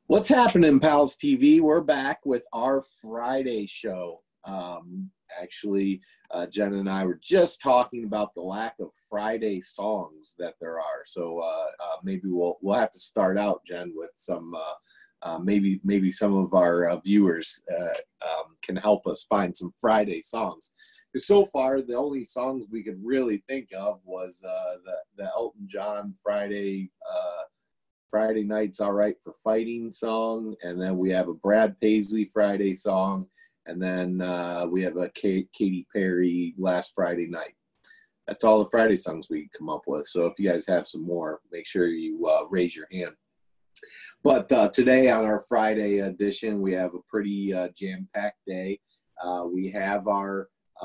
What's happening, Pals TV? We're back with our Friday show. Jen and I were just talking about the lack of Friday songs that there are. So maybe we'll have to start out, Jen, with some maybe some of our viewers can help us find some Friday songs. Because so far, the only songs we could really think of was the Elton John Friday Night's All Right for Fighting song, and then we have a Brad Paisley Friday song, and then we have a Katy Perry Last Friday Night. That's all the Friday songs we come up with. So if you guys have some more, make sure you raise your hand. But today on our Friday edition, we have a pretty jam-packed day. We have our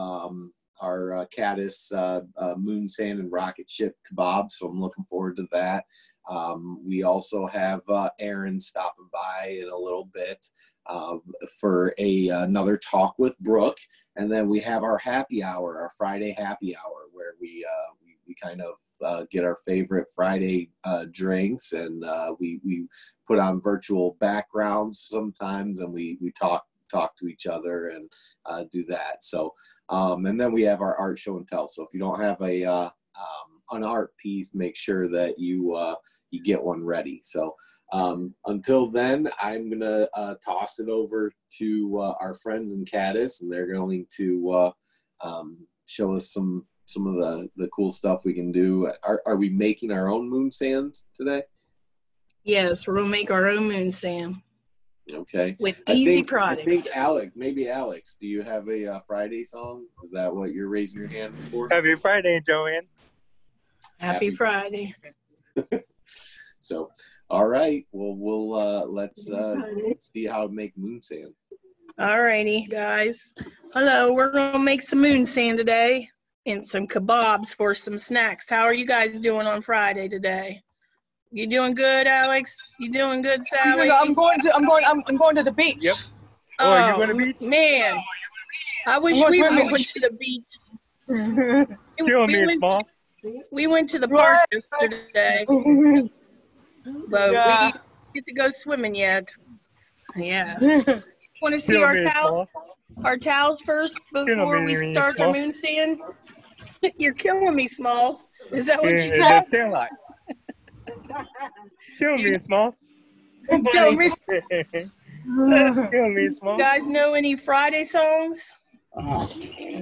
Caddis moon sand and rocket ship kebab, so I'm looking forward to that. We also have Aaron stopping by in a little bit for another talk with Brooke, and then we have our happy hour, our Friday happy hour, where we kind of get our favorite Friday drinks, and we put on virtual backgrounds sometimes, and we talk to each other and do that. So and then we have our art show and tell. So if you don't have an art piece, make sure that you get one ready. So until then, I'm gonna toss it over to our friends in Caddis, and they're going to show us some of the cool stuff we can do. Are we making our own moon sand today? Yes, we're gonna make our own moon sand. Okay. With easy products. I think Alex, do you have a Friday song? Is that what you're raising your hand for? Happy Friday, Joanne. Happy Friday. So, all right. Well, let's see how to make moon sand. All righty, guys. Hello, we're gonna make some moon sand today and some kebabs for some snacks. How are you guys doing on Friday today? You doing good, Alex? You doing good, Sally? I'm going to the beach. Yep. Oh, are you going to the beach? Man, I wish we went to the beach. We went to the park yesterday, but we didn't get to go swimming yet. Yeah. Want to see our towels? Our towels first before we start our moon sand? You're killing me, Smalls. Is that what you said? Kill me, Smalls. Kill me. Kill me, Smalls. You guys know any Friday songs? Dusty?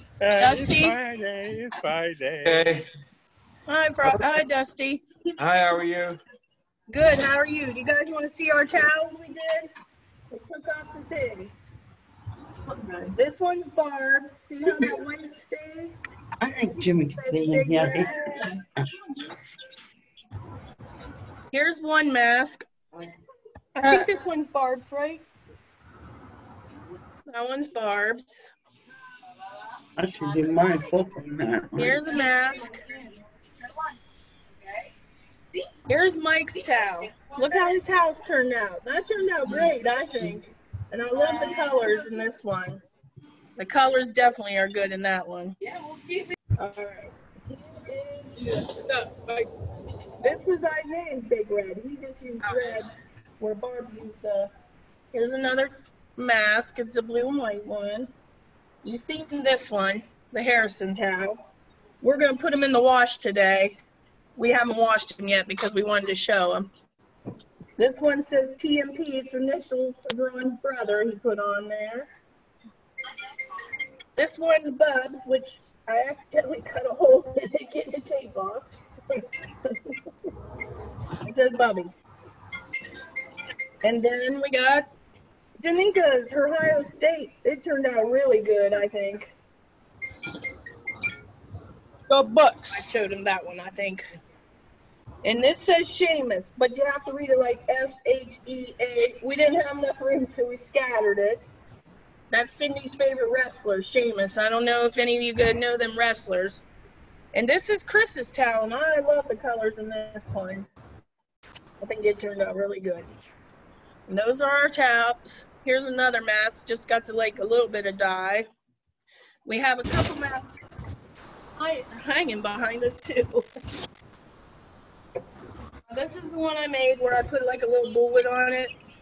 It's Friday. Hey. Hi, Dusty. Hi, how are you? Good, how are you? Do you guys want to see our towels we did? We took off the things. This one's Barb. See how that white stays? I think Jimmy can see him. Yeah. Here's one mask. I think this one's Barb's, right? That one's Barb's. I should do mine flipping that. Here's a mask. Here's Mike's towel. Look how his towel's turned out. That turned out great, I think. And I love the colors in this one. The colors definitely are good in that one. Yeah, we'll keep it. All right. So, this was Isaiah's big red. He just used red where Barb used the. Here's another mask. It's a blue and white one. You've seen this one, the Harrison towel. We're going to put them in the wash today. We haven't washed them yet because we wanted to show them. This one says TMP. It's initials for Ron's brother he put on there. This one's Bubs, which I accidentally cut a hole in it, get the tape off. It says Bubby. And then we got Danika's Ohio State. It turned out really good, I think. Go Bucks. I showed him that one, I think. And this says Seamus, but you have to read it like S-H-E-A. We didn't have enough room, so we scattered it. That's Cindy's favorite wrestler, Seamus. I don't know if any of you guys know them wrestlers. And this is Chris's towel, and I love the colors in this one. I think it turned out really good. And those are our towels. Here's another mask, just got to like a little bit of dye. We have a couple masks hanging behind us too. This is the one I made where I put like a little bullet on it.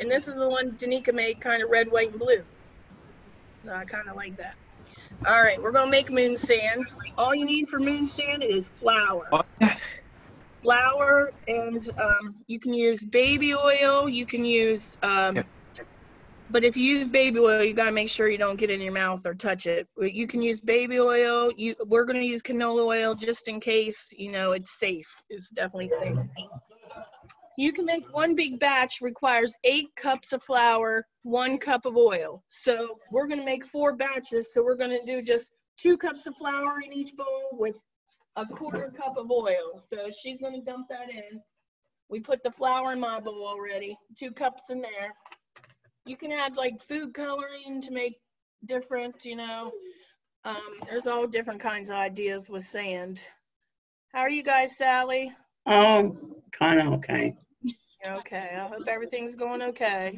And this is the one Danica made, kind of red, white, and blue. So I kind of like that. All right, we're going to make moon sand. All you need for moon sand is flour. Flour, and you can use baby oil. You can use, but if you use baby oil, you got to make sure you don't get it in your mouth or touch it. You can use baby oil. We're going to use canola oil just in case, you know, it's safe. It's definitely safe. You can make one big batch, requires 8 cups of flour, 1 cup of oil. So we're going to make 4 batches. So we're going to do just 2 cups of flour in each bowl with a 1/4 cup of oil. So she's going to dump that in. We put the flour in my bowl already, 2 cups in there. You can add like food coloring to make different, you know. There's all different kinds of ideas with sand. How are you guys, Sally? Oh, kind of okay. Okay, I hope everything's going okay.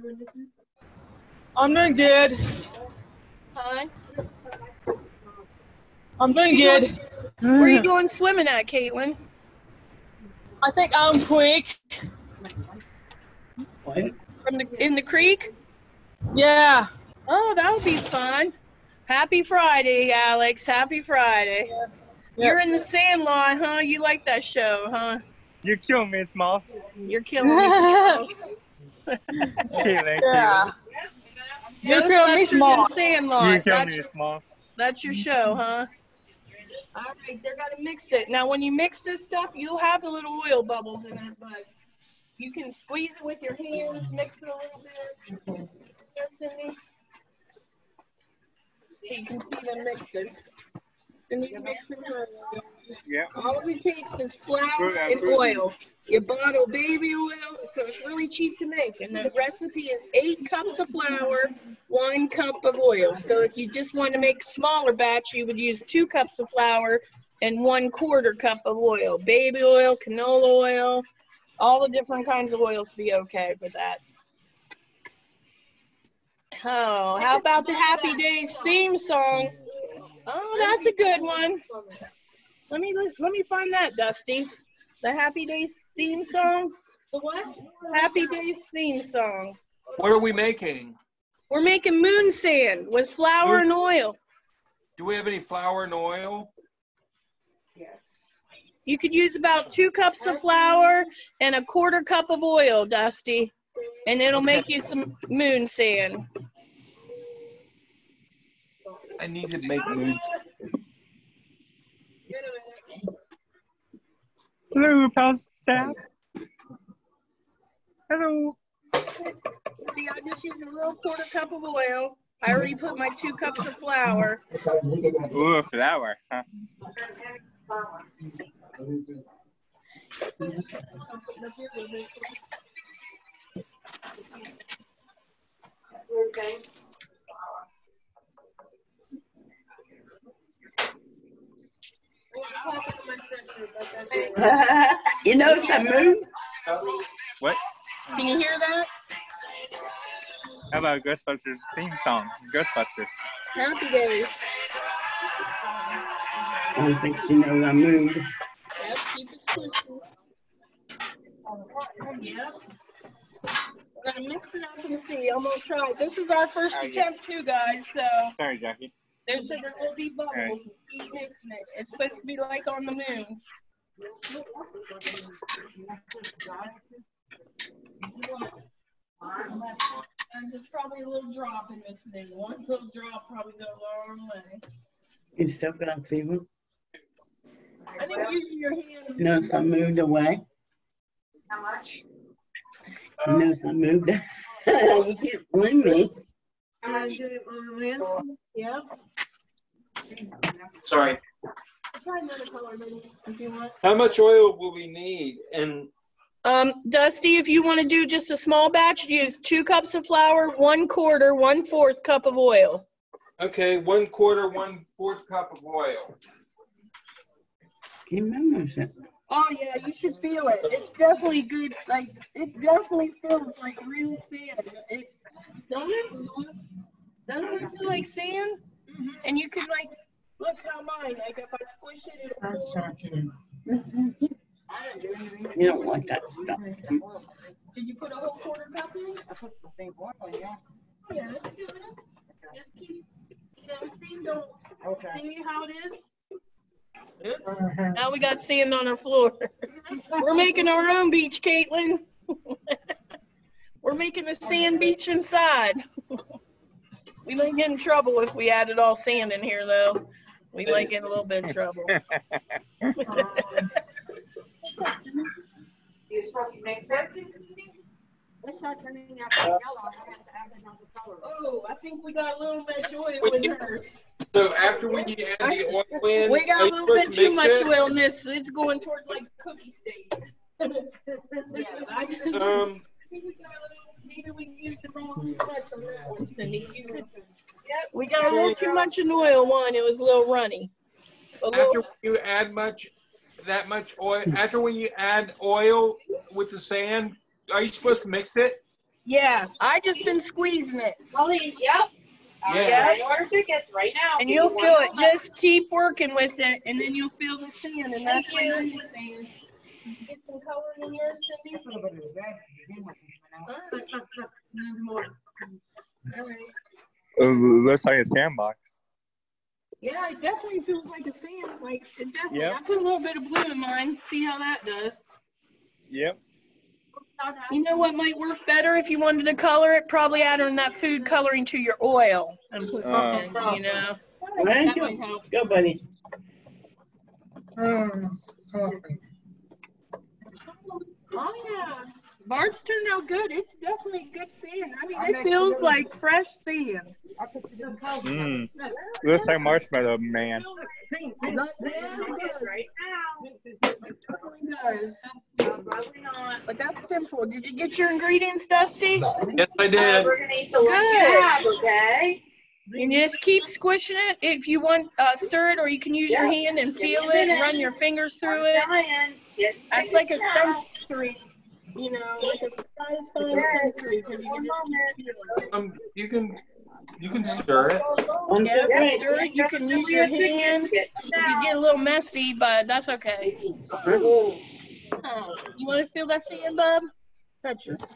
I'm doing good. Hi. I'm doing good. Where are you going swimming at, Caitlin? I think I'm quick. What? In the creek? Yeah. Oh, that would be fun. Happy Friday, Alex. Happy Friday. Yep. You're in the Sandlot, huh? You like that show, huh? You kill me, Smalls. You're killing me, Smalls. Yeah. You're killing me, Ghostbusters Smalls. and Sandlot. You kill me, Smalls. That's your show, huh? All right, they're gonna mix it. Now, when you mix this stuff, you'll have the little oil bubbles in it, but you can squeeze it with your hands, mix it a little bit. Yes, Cindy? You can see them mixing. Cindy's mixing her. Yeah. All it takes is flour and oil. You bottle baby oil, so it's really cheap to make. And the recipe is 8 cups of flour, 1 cup of oil. So if you just want to make a smaller batch, you would use 2 cups of flour and 1/4 cup of oil. Baby oil, canola oil, all the different kinds of oils be okay for that. Oh, how about the Happy Days theme song? Oh, that's a good one. Let me find that, Dusty. The Happy Days theme song. The what? Happy Days theme song. What are we making? We're making moon sand with flour and oil. Do we have any flour and oil? Yes. You could use about 2 cups of flour and a 1/4 cup of oil, Dusty, and it'll make you some moon sand. I need to make moon. Hello, Pals staff. Hello. See, I just used a little 1/4 cup of oil. I already put my 2 cups of flour. Ooh, flour, huh? You know some moon? What? Can you hear that? How about Ghostbusters theme song? Ghostbusters. Happy Days. I don't think she knows I'm moon. Yep, keep it twisted. Yep. We're gonna mix it up and see. I'm gonna try. This is our first attempt too, guys. So Sorry, Jackie. there will be bubbles. Right. Keep mixing it. It's supposed to be like on the moon. And there's probably a little drop in mixing it. One little drop probably go a long way. You still got a fever? I think using your hand. Knows I moved away. How much? Knows I moved. You can't blame me. Yeah. Sorry. Try another color then, if you want. How much oil will we need? And Dusty, if you want to do just a small batch, use 2 cups of flour, 1/4, 1/4 cup of oil. okay, 1/4, 1/4 cup of oil. He remembers it. Oh yeah, you should feel it. It's definitely good. Like it definitely feels like real sand. Don't it? Doesn't it feel like sand? Mm-hmm. And you can like look how mine. Like if I squish it, it'll. You don't want that stuff. Did you put a whole quarter cup in? I put the thing oil, yeah. Oh, yeah, that's good. Just keep, see, don't, Okay. see how it is? Oops. Now we got sand on our floor. We're making our own beach, Caitlin. We're making a sand beach inside. We might get in trouble if we added all sand in here, though. We might get in a little bit of trouble. You're supposed to mix it. It's not turning out yellow. I have to add another color. Oh, I think we got a little bit of oil in hers. So after when you add the oil in, We got are a you little supposed bit to too mix much it? oil in this. It's going towards like cookie stage. Yeah, I think we got a little, maybe we used the wrong much on that one, Cindy. We got a little too much in oil one. It was a little runny. After you add that much oil, after when you add oil with the sand, are you supposed to mix it? Yeah, I just been squeezing it. Molly, yep. Yeah. I ordered tickets right now. And you'll feel it. Just keep working with it, and then you'll feel the sand. And that's what I'm saying. Get some color in yours, Cindy. A little bit of red. All right. Looks like a sandbox. Yeah, it definitely feels like a sand. Like it definitely. Yep. I put a little bit of blue in mine. See how that does. Yep. You know what might work better if you wanted to color it? Probably adding that food coloring to your oil and put it in, you know. Right? That might help. Go, buddy. Oh yeah, Bart's turned out good. It's definitely good sand. I mean, it feels like fresh sand. Mm. Looks like Marshmallow Man. It definitely does. Probably not. But that's simple. Did you get your ingredients, Dusty? Yes, I did. We're gonna eat the lunch you Good. have, okay? And just keep squishing it. If you want, stir it, or you can use your hand and feel it. Run your fingers through it. That's like a sensory, you know, like a satisfying sensory. Because you can just feel it. You can stir it. Yeah, stir it. You can use your hand. If you get a little messy, but that's okay. You want to feel that sand, bub? Touch it.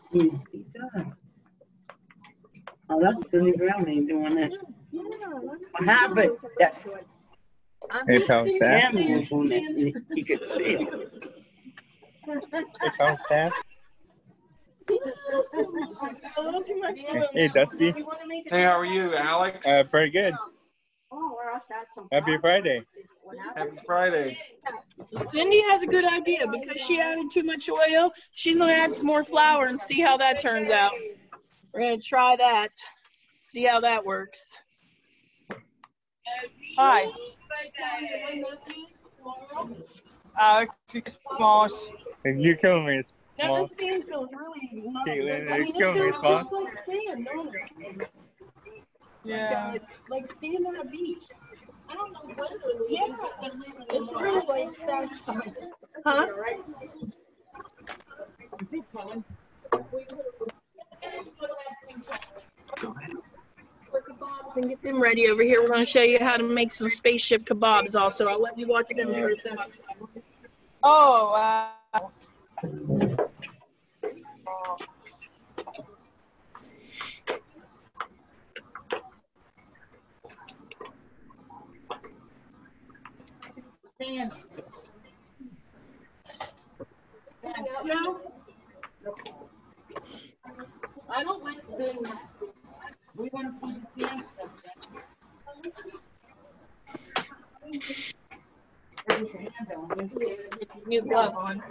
Oh, that's Cindy Browning doing it. What happened? That Hey, pal, staff. camera was on it. You could see it. Hey, pal, staff. A little too much oil. Hey, Dusty. Hey, how are you, Alex? Pretty good. Happy Friday. Happy Friday. Cindy has a good idea because she added too much oil. She's going to add some more flour and see how that turns out. We're going to try that. See how that works. Hi. Smalls. You're killing me, Now Small. this sand feels really not Caitlin, good. I mean, it kill me, feels Small. just like sand, don't it? Yeah. Like sand on a beach. I don't know whether yeah, it's really like satisfying. Huh? For kebabs and get them ready over here. We're going to show you how to make some spaceship kebabs also. I'll let you watch them do it. Oh, wow. Stand. No. I don't like doing that. We want to see the stand stuff. New glove on.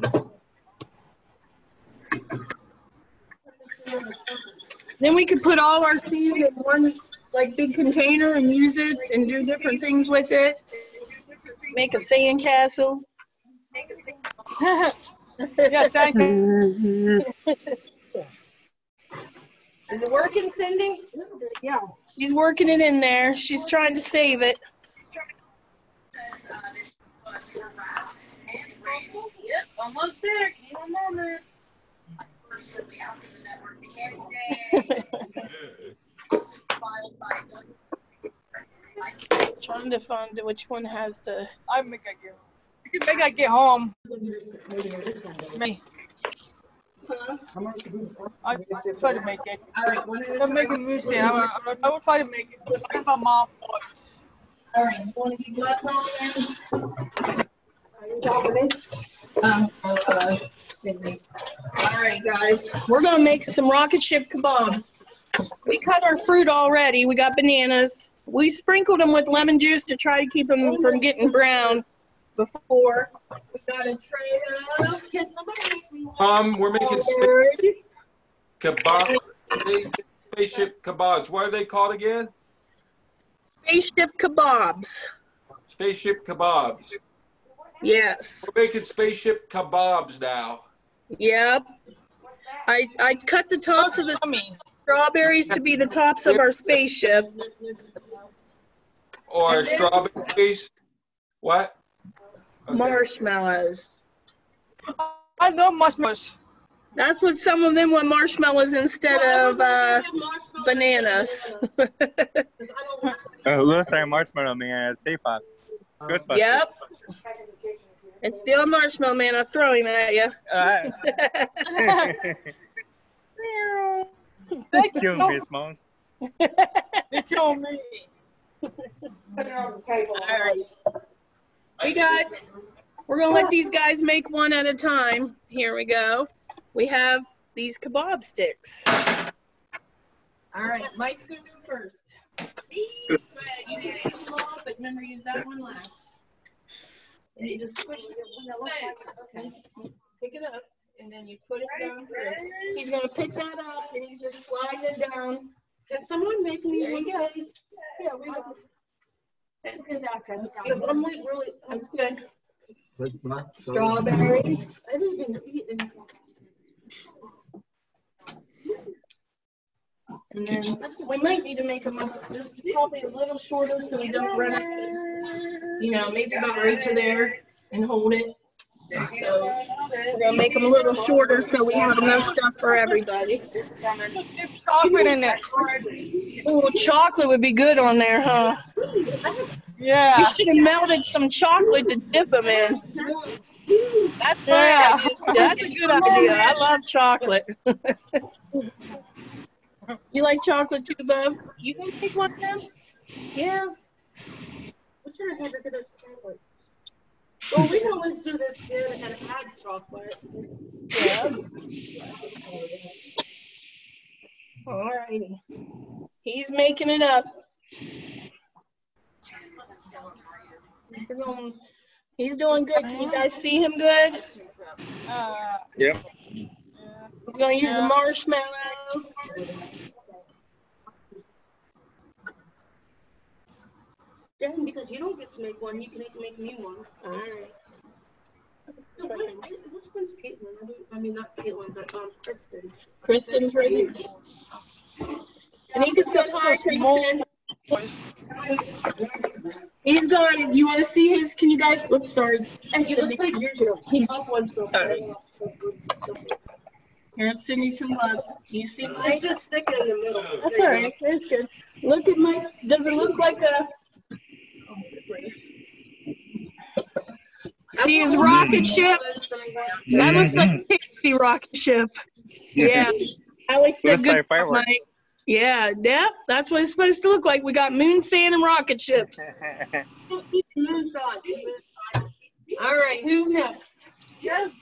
Then we could put all our sand in one like big container and use it and do different things with it. Make a sand castle. Yes, I can. Is it working, Cindy? Yeah. She's working it in there. She's trying to save it. Yep, almost there. Give me one moment. Trying to find which one has the. I think I get home. Me. I try to make it. All right, one at a I'm making moose sand. I will try to make it. Like my mom was. All right, you want to get gloves on Cindy. All right, guys, we're gonna make some rocket ship kebabs. We cut our fruit already. We got bananas. We sprinkled them with lemon juice to try to keep them from getting brown before. We got a tray of. Can somebody make me one? We're making kebab, spaceship kebabs. What are they called again? Spaceship kebabs. Spaceship kebabs. Yes. We're making spaceship kebabs now. Yep. I cut the tops of the strawberries to be the tops of our spaceship. Or strawberries. What? Okay. Marshmallows. I love marshmallows. That's what some of them want, marshmallows instead of bananas. Looks like Marshmallow Man at Stay Pop. Ghostbusters. Yep. It's still Marshmallow Man. I'll throw him at you. Thank Kill you. Miss Moms. They killed me. All right. We're going to let these guys make one at a time. Here we go. We have these kebab sticks. All right, Mike's going to go first. You can take them off, but remember, use that one last. And you just push it. Okay. Pick it up, and then you put it down first. He's going to pick that up, and he's just sliding it down. Can someone make me one, please? Yeah, we will. I'm like really, that's good. Strawberry. I didn't even eat anything. And then we might need to make them just probably a little shorter so we don't run out. You know, maybe about right to there and hold it. So we're gonna make them a little shorter so we have enough stuff for everybody. Chocolate in there. Oh, chocolate would be good on there, huh? Yeah. You should have melted some chocolate to dip them in. That's my idea. That's a good idea. I love chocolate. You like chocolate too, Bob? You gonna take one of them? Yeah. What's your favorite good chocolate? Well, we can always do this here and add chocolate. Yeah. All righty. He's making it up. He's doing good. Can you guys see him good? Yep. He's going to use a marshmallow. Dang, because you don't get to make one, you can make me one. All right. Which one's Caitlin? I mean, not Caitlin, but Kristen. Kristen's ready. And he can still talk. He's gone. You want to see his? Can you guys? Let's start. He looks like he's one's go. Here's Cindy some gloves. You see Mike? Just stick it in the middle. That's all right. That's good. Look at Mike. Does it look like a? See his rocket ship? That looks like a Pixie rocket ship. Yeah. Alex said good. Like yeah, that's what it's supposed to look like. We got moon sand and rocket ships. All right, who's next? Yep.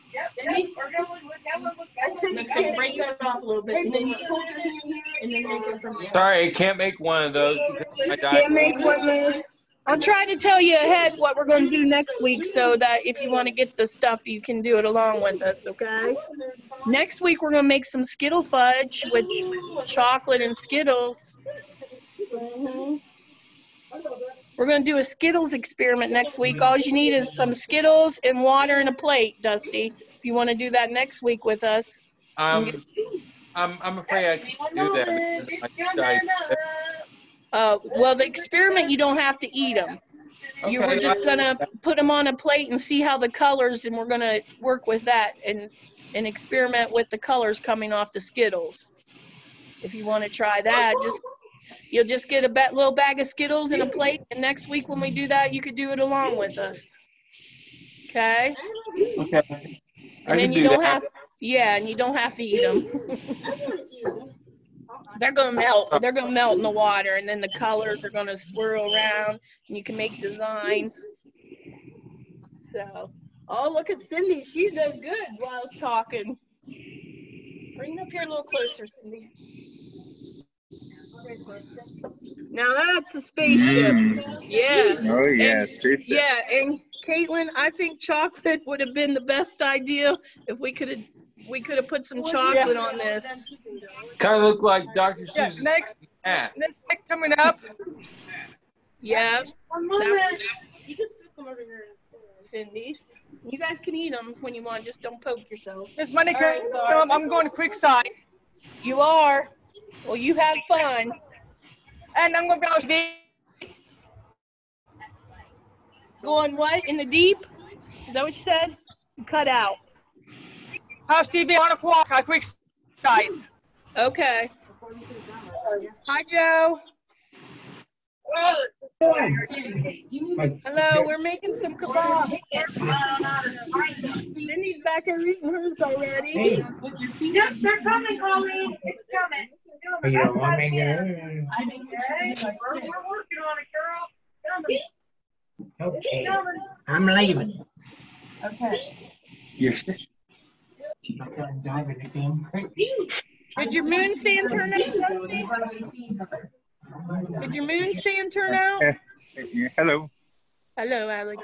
Let's go break that off a little bit. And then you hold your hand here and then make it from there. Sorry, I can't make one of those because I Can't make one. I'll try to tell you ahead what we're going to do next week so that if you want to get the stuff, you can do it along with us, okay? Next week, we're going to make some Skittle fudge with chocolate and Skittles. We're going to do a Skittles experiment next week. All you need is some Skittles and water and a plate, Dusty, if you want to do that next week with us. I'm afraid I can't do that because of my diet. Well, the experiment, you don't have to eat them. Okay, You were just going to put them on a plate and see how the colors, and we're going to work with that and experiment with the colors coming off the Skittles. If you want to try that, you'll just get a little bag of Skittles and a plate, and next week when we do that, you could do it along with us. Okay? Okay. And then you don't have Yeah, and you don't have to eat them. They're gonna melt. They're gonna melt in the water, and then the colors are gonna swirl around, and you can make designs. So, oh, look at Cindy. She did good while I was talking. Bring it up here a little closer, Cindy. Now that's a spaceship. Yeah. Oh yeah, And, spaceship. yeah, and Caitlin, I think chocolate would have been the best idea if we could have put some chocolate on this. Kind of look like Dr. Yeah, Seuss's next hat. week coming up. Yeah, One moment. you can stick them over here, Cindy's. You guys can eat them when you want. Just don't poke yourself. This Monday All right, come, I'm going to Quickside. You are. Well, you have fun. And I'm going to be on TV. Going what? In the deep? Is that what you said? You cut out. House TV on a walk at Quickside. Okay. Hi, Joe. Hello, we're making some kebab. Cindy's back here eating hers already. Yep, they're coming, Colleen. It's coming. You don't want me to? Okay, we're working on it, girl. Coming. Okay, I'm leaving. Okay. Your sister. She got done driving the damn crate. Did your moon stand turn out, Dusty? Did your moon stand turn out? Hello. Hello, Alex.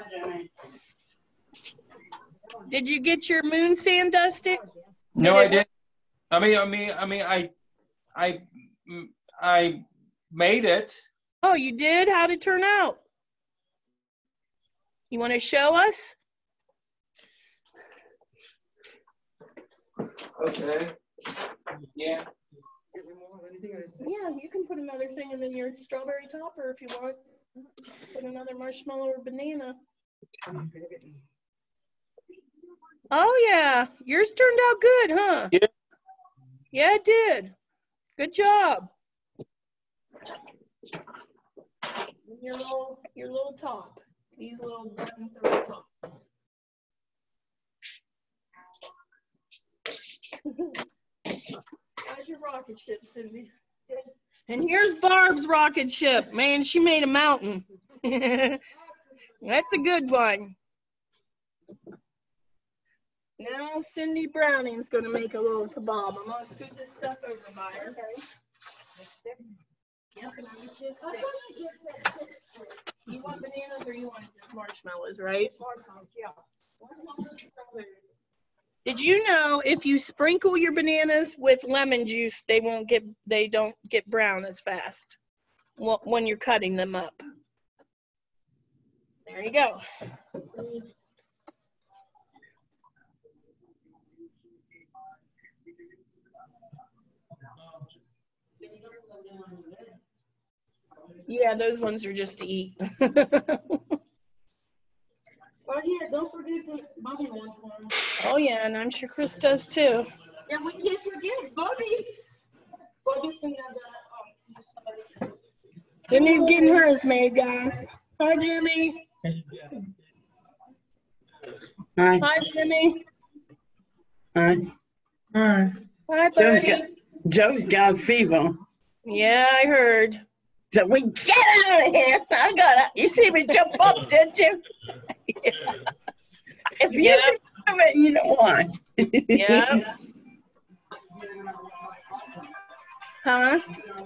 Did you get your moon sand, Dusty? No, I didn't. I made it. Oh, you did? How'd it turn out? You want to show us? Okay. Yeah. Yeah, you can put another thing in your strawberry topper if you want. Put another marshmallow or banana. Oh, yeah. Yours turned out good, huh? Yeah. Yeah, it did. Good job. And your little top. These little buttons are on top. How's your rocket ship, Cindy? And here's Barb's rocket ship. Man, she made a mountain. That's a good one. Now Cindy Browning's going to make a little kebab. I'm going to scoot this stuff over by her. Okay. Yep, and I'm just you want bananas or you want just marshmallows, right? Marshmallows, yeah. Did you know if you sprinkle your bananas with lemon juice, they don't get brown as fast when you're cutting them up? There you go. Yeah, those ones are just to eat. Oh yeah, don't forget the Bobby wants one. Oh yeah, and I'm sure Chris does too. Yeah, we can't forget Bobby. Bobby can have that. Cindy's getting hers made, guys. Hi, Jimmy. Hi. Hi, Jimmy. Hi. Hi, buddy. Joe's got fever. Yeah, I heard. So we get out of here. I got it. You see me jump up, did you? If you Yep. remember it, you know why. Yeah. Huh?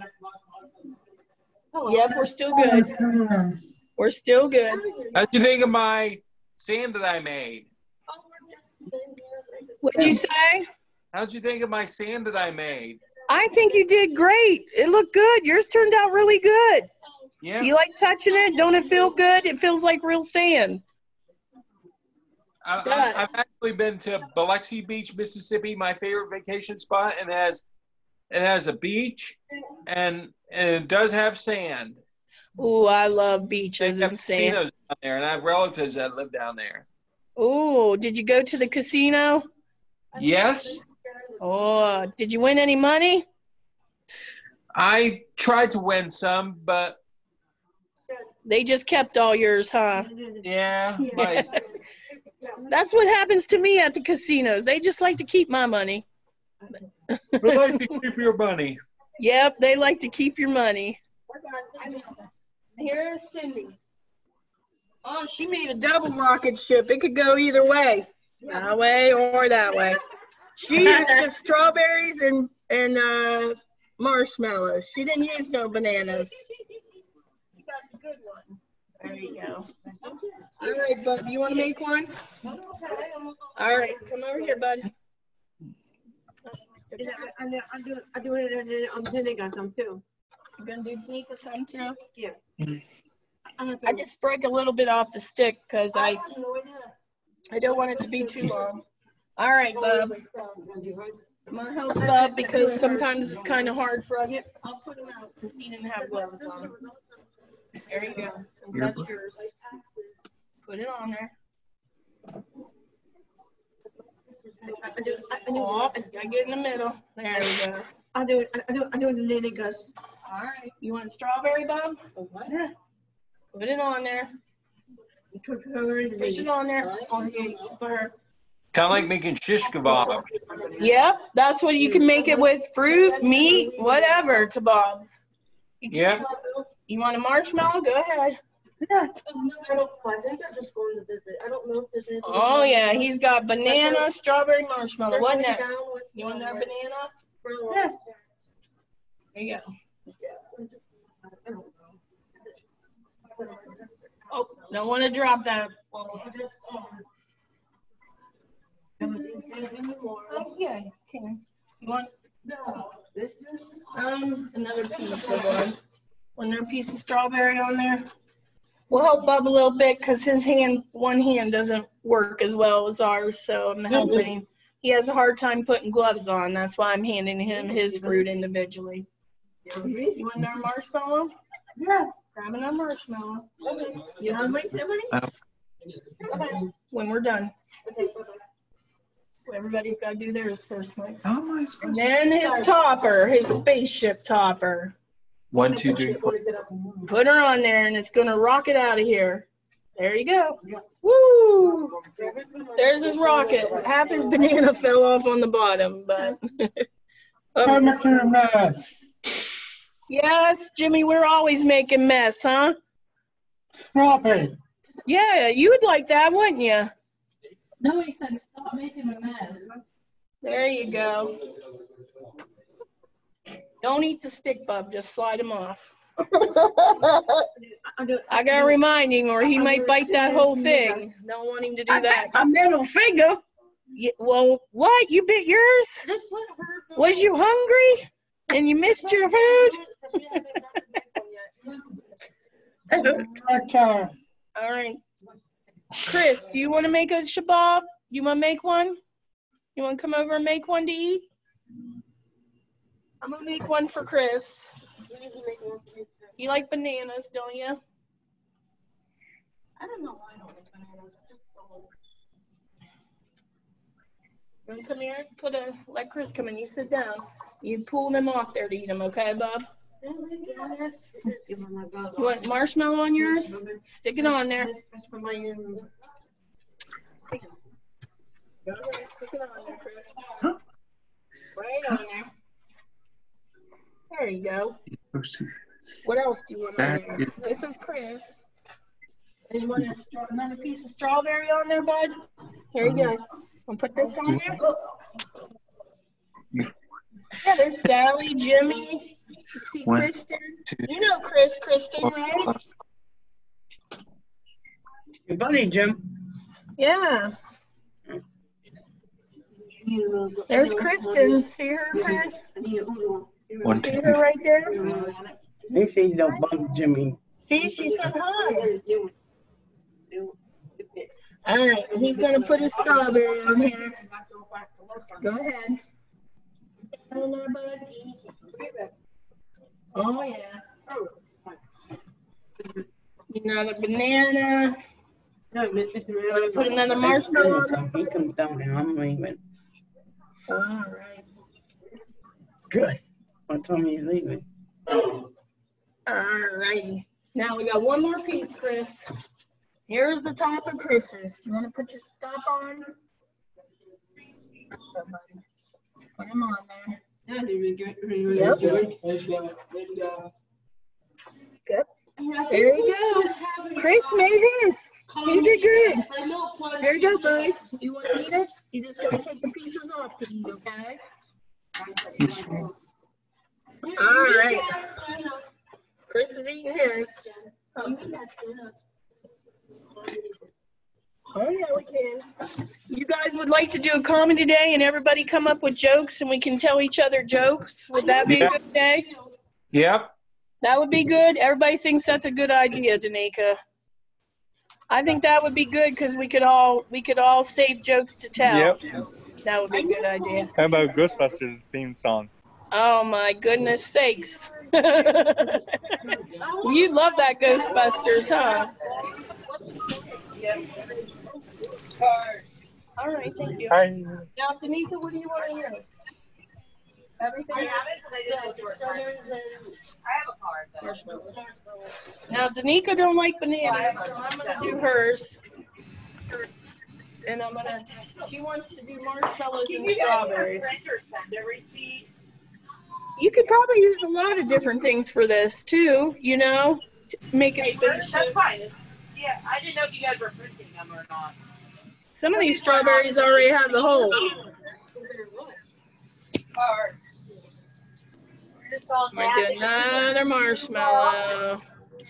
Yep, we're still good. We're still good. How'd you think of my sand that I made? What'd you say? How'd you think of my sand that I made? I think you did great. It looked good. Yours turned out really good. Yeah. You like touching it? Don't it feel good? It feels like real sand. I've actually been to Biloxi Beach, Mississippi, my favorite vacation spot, and it has a beach and it does have sand. Ooh, I love They beaches have and sand. casinos down there, and I have relatives that live down there. Ooh, did you go to the casino? Yes, Oh, did you win any money? I tried to win some, but They just kept all yours, huh? yeah, That's what happens to me at the casinos. They just like to keep my money. We like to keep your money. Yep, they like to keep your money. Here's Cindy. Oh, she made a double rocket ship. It could go either way. That way or that way. She used just strawberries and marshmallows. She didn't use no bananas. You got a good one. There you go. All right, bud. You want to make one? All right, come over here, bud. I do it on vinegar some too. You gonna do vinegar some too? Yeah. I just break a little bit off the stick because I don't want it to be too long. All right, Bub. I'm gonna help Bub because sometimes it's kind of hard for us. I'll put him out because he didn't have gloves on. There you go. That's yours. Put it on there. Oh, I get in the middle. There we go. I do the vinegars. All right. You want strawberry, Bob? Yeah. Put it on there. Push it on there. For her. Kind of like making shish kebab. Yep, that's what you can make it with: fruit, meat, whatever kebab. Yep. You want a marshmallow? Go ahead. Yeah. I think they're just going to visit. I don't know if there's anything. Oh yeah, he's got banana, strawberry, marshmallow. What next? You want another banana? Yeah. There you go. Oh, don't want to drop that. Oh yeah, you can. You want another piece of one piece of strawberry on there. We'll help Bub a little bit because his one hand doesn't work as well as ours, so I'm helping him. He has a hard time putting gloves on. That's why I'm handing him his fruit individually. You want another marshmallow? Yeah. Grab another marshmallow. Okay. You want to make that Okay. When we're done. Everybody's got to do theirs first, Mike. And then his topper, his spaceship topper. 1, 2, 3, 4. Put her on there, and it's going to rocket out of here. There you go. Woo! There's his rocket. Half his banana fell off on the bottom, but. Yes, Jimmy, we're always making mess, huh? Stop it. Yeah, you would like that, wouldn't you? No, he said stop making a mess. There you go. Don't eat the stick, Bub. Just slide him off. I gotta remind him, or he might bite that whole thing. Don't want him to do that. A middle finger. Yeah, well, what? You bit yours? Was you hungry and you missed your food? All right. Chris, do you want to make a shabab? You want to make one? You want to come over and make one to eat? I'm going to make one for Chris. You like bananas, don't you? I don't know why I don't like bananas. I just don't. You want to come here? Let Chris come in. You sit down. You pull them off there to eat them, okay, Bob? You want marshmallow on yours? Stick it on there. Go ahead, stick it on there, Chris. Right on there. There you go. What else do you want on there? This is Chris. And you want another piece of strawberry on there, bud? Here you go. I'll put this on there. Yeah, there's Sally, Jimmy, see Kristen. You know Kristen, right? Your buddy, Jim. Yeah. There's Kristen. See her, Chris? See her right there? They say don't bump Jimmy. See, she said hi. All right, he's going to put his strawberry on here. Go ahead. Oh, yeah. Another banana. Put another marshmallow on. He comes down and I'm leaving. All right. Good. What time are you leaving? All righty. Now we got one more piece, Chris. Here's the top of Chris's. You want to put your stop on? Put him on there. Yeah, really good. Yep. Good. There you go. Chris made his. He did good. There you go, bud. You want to eat it? You just gotta take the pieces off to eat, okay? All right. Chris is eating his. Oh yeah, we can. You guys would like to do a comedy day and everybody come up with jokes and we can tell each other jokes? Would that be a good day? Yep. That would be good. Everybody thinks that's a good idea, Danica. I think that would be good because we could all save jokes to tell. Yep. That would be a good idea. How about Ghostbusters theme song? Oh my goodness sakes. You love that Ghostbusters, huh? All right, thank you. Hi. Now, Danica, what do you want to hear? Everything I have a card. Now, Danica don't like bananas, so I'm going to do hers. And she wants to do marshmallows and strawberries. You could probably use a lot of different things for this, too, you know, to make it spaceship. That's fine. Yeah, I didn't know if you guys were printing them or not. Some of these strawberries already have the hole. We're doing another marshmallow.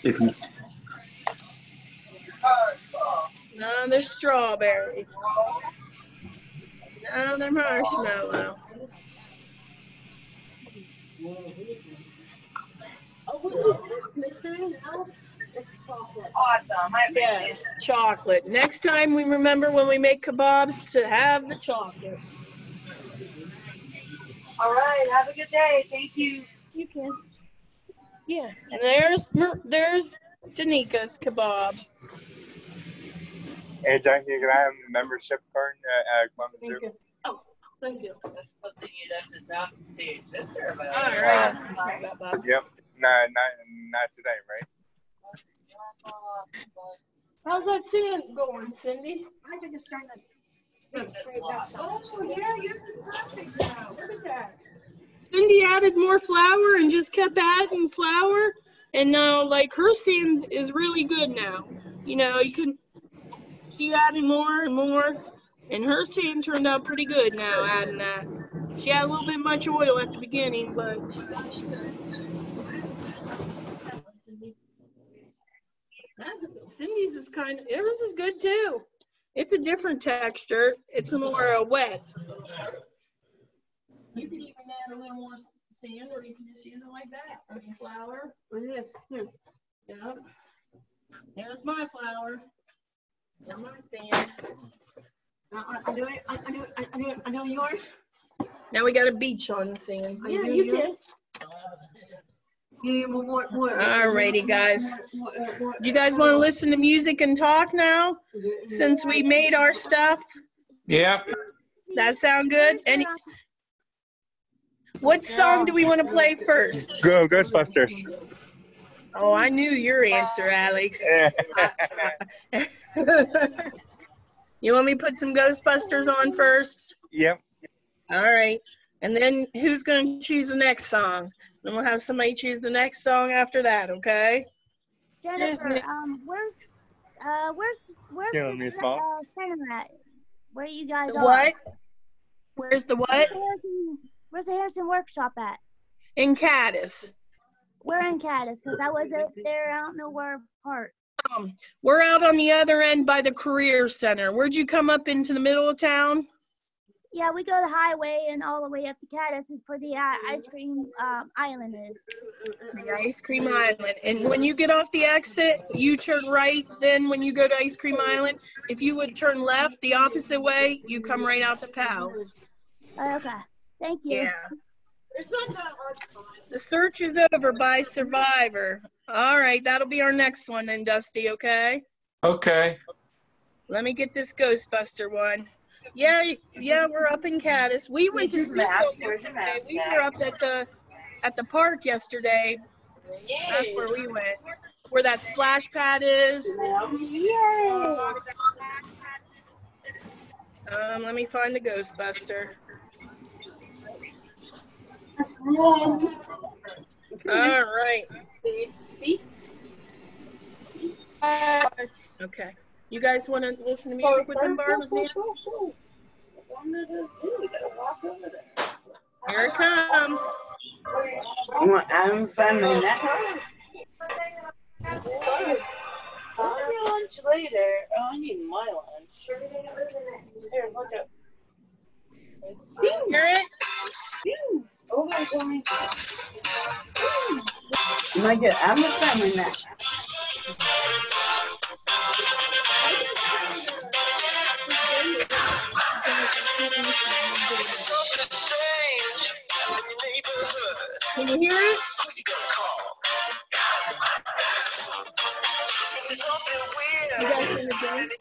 Another strawberry. Another marshmallow. Awesome. Yes, chocolate. Next time we remember when we make kebabs to have the chocolate. All right. Have a good day. Thank you. You can. Yeah. And there's Danica's kebab. Hey, Jackie, can I have a membership card at Columbus Thank Zoo? you. Oh, thank you. That's something you'd have to talk to your sister about. All right. Yep. No, not today, right? How's that sand going, Cindy? I think it's trying to. Oh, yeah, you're just perfect now. Look at that. Cindy added more flour and just kept adding flour. And now, like, her sand is really good now. You know, she added more and more. And her sand turned out pretty good now, adding that. She had a little bit much oil at the beginning, but she good. Cindy's is hers is good too. It's a different texture. It's more wet. You can even add a little more sand, or you can just use it like that. I mean, flour. Look at this too. Yep. There's my flour. There's my sand. I do yours. Now we got a beach on the sand. Yeah, you can. Alrighty, guys. Do you guys want to listen to music and talk now? Since we made our stuff? Yep. That sound good? What song do we want to play first? Go Ghostbusters. Oh, I knew your answer, Alex. You want me to put some Ghostbusters on first? Yep. All right. And then who's going to choose the next song? Then we'll have somebody choose the next song after that, okay? Jennifer, where's Killing me, this Smalls. center at? Where you guys The are? what? Where's the what? Where's the Harrison Workshop at? In Caddis. We're in Caddis, because I was up there. I don't know where part. We're out on the other end by the Career Center. Where'd you come up into the middle of town? Yeah, we go the highway and all the way up to Caddis for the ice cream island is. The Ice Cream Island. And when you get off the exit, you turn right. Then when you go to Ice Cream Island, if you would turn left the opposite way, you come right out to Pal's. Okay. Thank you. Yeah. It's not that hard to find. The search is over by Survivor. All right, that'll be our next one then, Dusty, okay? Okay. Let me get this Ghostbuster one. Yeah, we're up in Caddis. We went to school yesterday. We were up at the park yesterday. That's where we went. where that splash pad is. Let me find the Ghostbuster. All right. Okay. You guys want to listen to music with them, Barb? Here it comes. I'm finding that. I'll have your lunch later. Oh, I need my lunch. Here, look up. Hear it? Oh my God. I'm finding that. Can you hear it? You guys in the game?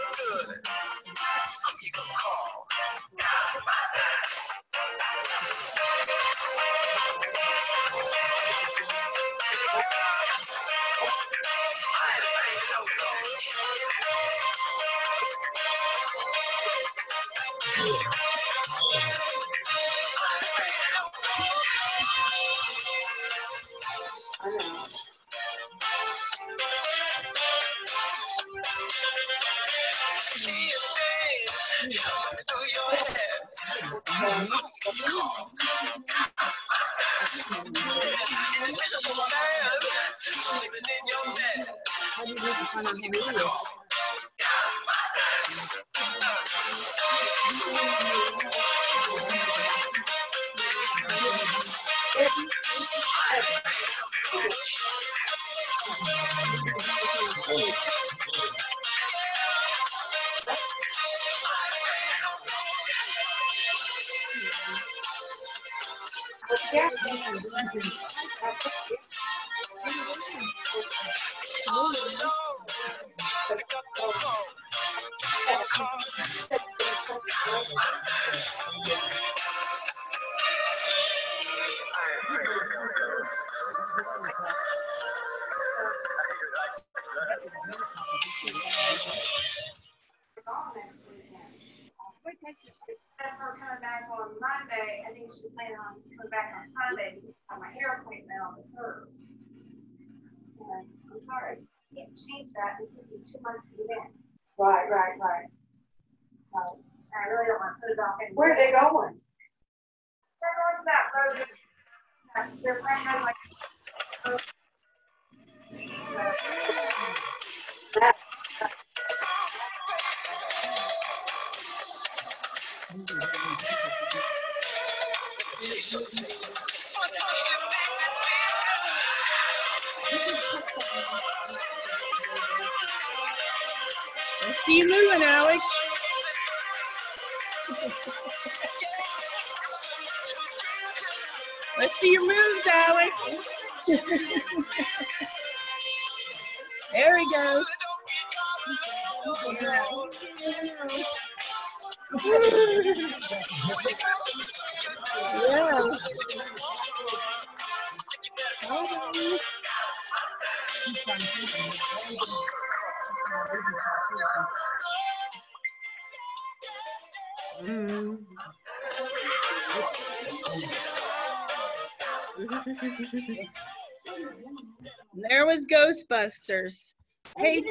Her coming back on Monday. I think she's planning on coming back on Sunday on my hair appointment with her. And I'm sorry, I can't change that. It took me 2 months to get in. Right. I really don't want to put it off anymore. Where are they going? They're going to that road. They're planning on like. I see you moving, Alex. Let's see your moves, Alex. There he goes. Yeah. There was Ghostbusters. Hey,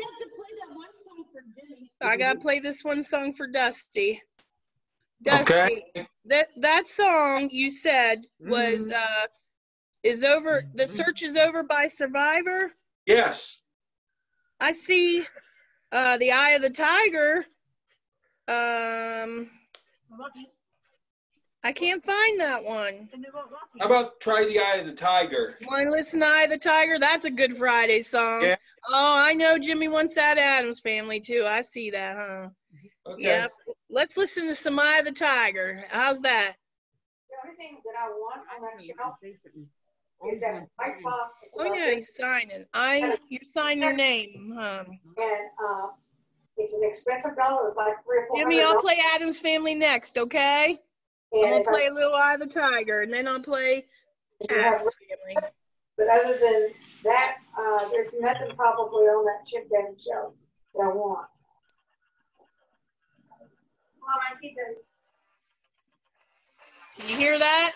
I gotta play this one song for Dusty. Dusty, Okay. that song you said was is over. The search is over by Survivor. Yes. I see the Eye of the Tiger. I can't find that one. How about Try the Eye of the Tiger? Want to listen to Eye of the Tiger? That's a Good Friday song. Yeah. Oh, I know Jimmy wants that Addams Family too. I see that, huh? Okay. Yep. Let's listen to some Eye of the Tiger. How's that? The only thing that I want on that shelf is that white box. Oh yeah, he's signing. You sign your name, huh? And it's an expensive dollar, it's like $300 or $400. Jimmy, I'll play Addams Family next, okay? I'm gonna play a little Eye of the Tiger, and then I'll play Addams Family. But other than that, there's nothing probably on that chip down show that I want. Mom, I keep this. Can you hear that?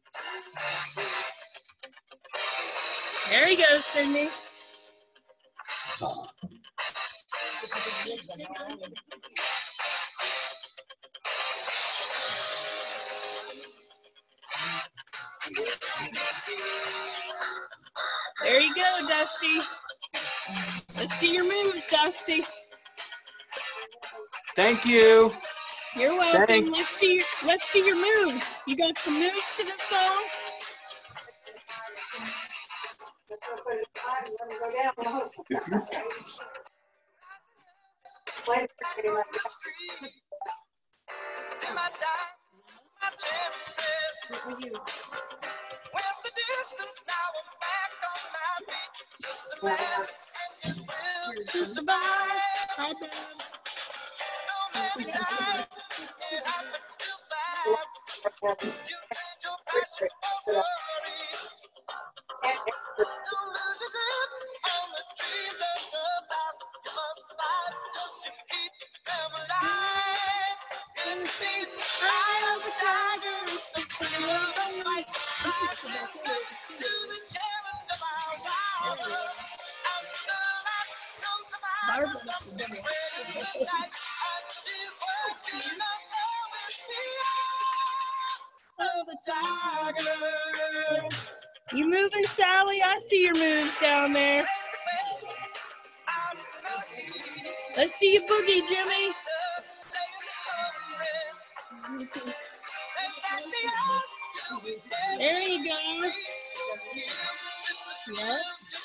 There he goes, Cindy. There you go, Dusty. Let's see your moves, Dusty. Thank you. You're welcome. Thanks. Let's see your moves. You got some moves to the song? You moving, Sally? I see your moves down there. Let's see you boogie, Jimmy. There you go. Yep.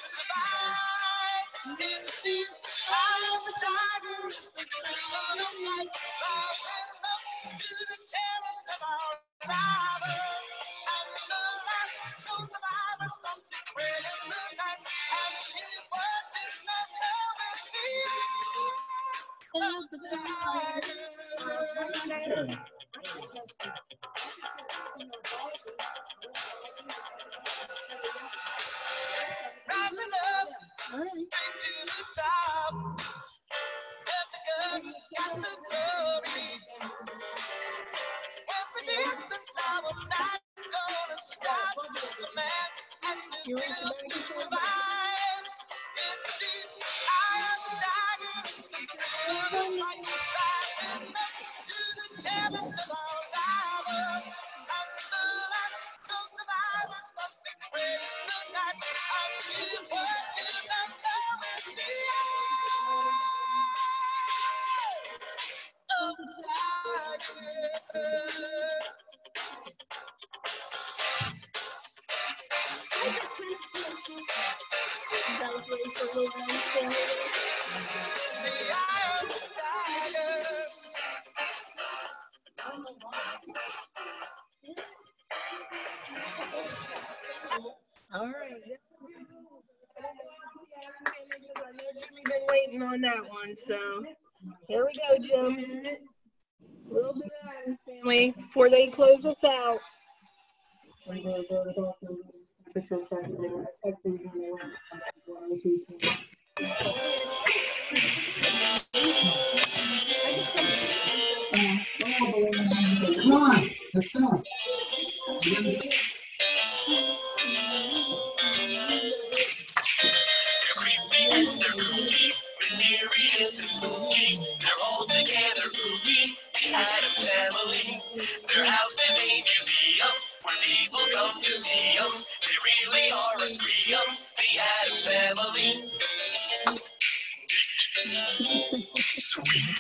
All right. I know Jimmy's been waiting on that one, so here we go, Jim. A little bit of Addams Family before they close us out. Come on, let's go. Mysterious and spooky, they're all together, oogie, the Addams Family. Their house is a museum where people come to see them. They really are a scream, the Addams Family. Sweet.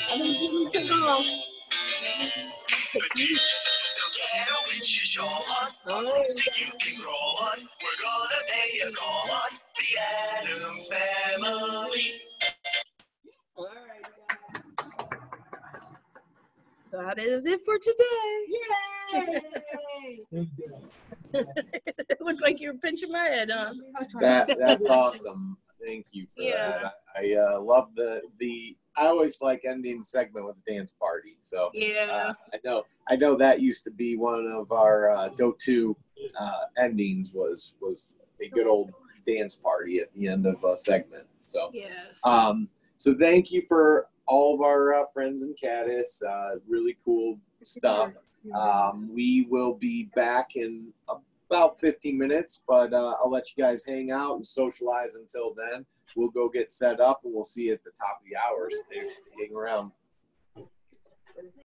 Get a witch's shawl on, a lipstick you can roll on. We're gonna pay a call on the Addams Family. All right, guys. That is it for today. Yay! It looks like you were pinching my head, huh? That's awesome. Thank you for that. I love the. I always like ending the segment with a dance party. So yeah, I know that used to be one of our go-to endings was good old dance party at the end of a segment. So, Yes. So thank you for all of our friends in Caddis. Really cool stuff. We will be back in about 15 minutes, but I'll let you guys hang out and socialize until then. We'll go get set up, and we'll see you at the top of the hour. Stay hang around.